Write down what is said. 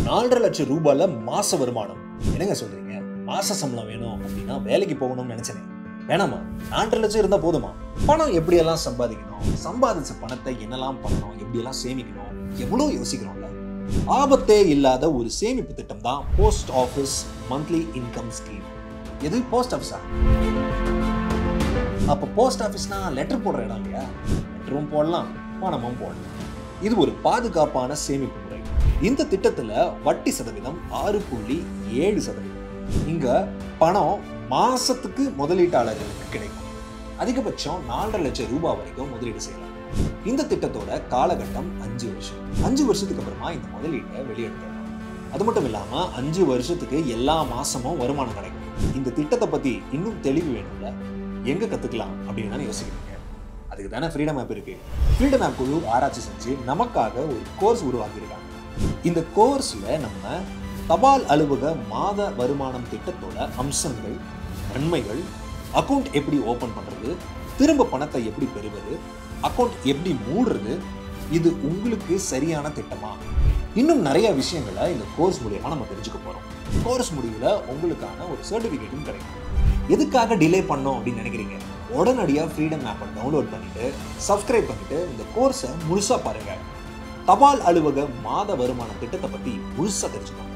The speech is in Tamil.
4.5 லட்சம் ரூபாயில மாச வருமானம். என்னங்க சொல்றீங்க? மாச சம்பளம் வேணும் அப்படின்னா வேலைக்கு போகணும்னு நினைச்சேன். வேணாமா? 4.5 லட்சம் இருந்தா போதுமா? பணம் எப்படியெல்லாம் சம்பாதிக்கணும், சம்பாதிச்ச பணத்தை என்னெல்லாம் பண்ணணும், எப்படியெல்லாம் சேமிக்கணும், எவ்வளவு யோசிக்கிறோம்ல. ஆபத்தே இல்லாத ஒரு சேமிப்பு திட்டம் தான் post office monthly income scheme. எது போஸ்ட் ஆஃபீஸா? அப்ப போஸ்ட் ஆஃபீஸ்னா லெட்டர் போடுற இடம் இல்லையா? லெட்டரும் போடலாம், பணமும் போடலாம். இது ஒரு பாதுகாப்பான சேமிப்பு முறை. இந்த திட்டத்துல வட்டி சதவீதம் 6.7%. இங்க பணம் மாசத்துக்கு முதலீட்டாளர்களுக்கு கிடைக்கும். அதிகபட்சம் 4.5 லட்சம் ரூபாய் வரைக்கும் முதலீடு செய்யலாம். இந்த திட்டத்தோட காலகட்டம் 5 வருஷம். 5 வருஷத்துக்கு அப்புறமா இந்த முதலீட்டை வெளியெடுக்கலாம். அது மட்டும் இல்லாம 5 வருஷத்துக்கு எல்லா மாசமும் வருமானம் கிடைக்கும். இந்த திட்டத்தை பத்தி இன்னும் தெளிவு வேணும்ல, எங்க கத்துக்கலாம் அப்படின்னு தானே யோசிக்கிறீங்க. அதுக்கு தானே ஃப்ரீடம் ஆப் இருக்கு. ஃப்ரீடம் ஆப் குழு ஆராய்ச்சி செஞ்சு நமக்காக ஒரு கோர்ஸ் உருவாக்கியிருக்காங்க. இந்த கோர்ஸ்ல நம்ம தபால் அலுவலக மாத வருமானம் திட்டத்தோட அம்சங்கள், நன்மைகள், அக்கௌண்ட் எப்படி ஓபன் பண்றது, திரும்ப பணத்தை எப்படி பெறுவது, அக்கௌண்ட் எப்படி மூடுறது, இது உங்களுக்கு சரியான திட்டமா, இன்னும் நிறைய விஷயங்களை இந்த கோர்ஸ் மூலியமா நம்ம தெரிஞ்சுக்க போறோம். கோர்ஸ் முடிவுல உங்களுக்கான ஒரு சர்டிபிகேட்டும் கிடைக்கும். எதுக்காக டிலே பண்ணோம் அப்படின்னு நினைக்கிறீங்க? உடனடியா ஃப்ரீடம் ஆப்பை டவுன்லோட் பண்ணிட்டு சப்ஸ்கிரைப் பண்ணிட்டு இந்த கோர்ஸை முழுசா பாருங்க. தபால் அலுவலக மாத வருமான திட்டத்தை பத்தி முழுசா தெரிஞ்சுக்கோங்க.